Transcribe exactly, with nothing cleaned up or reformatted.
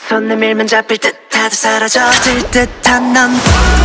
손 내밀면 잡힐 듯 다들 사라져 질 듯한 넌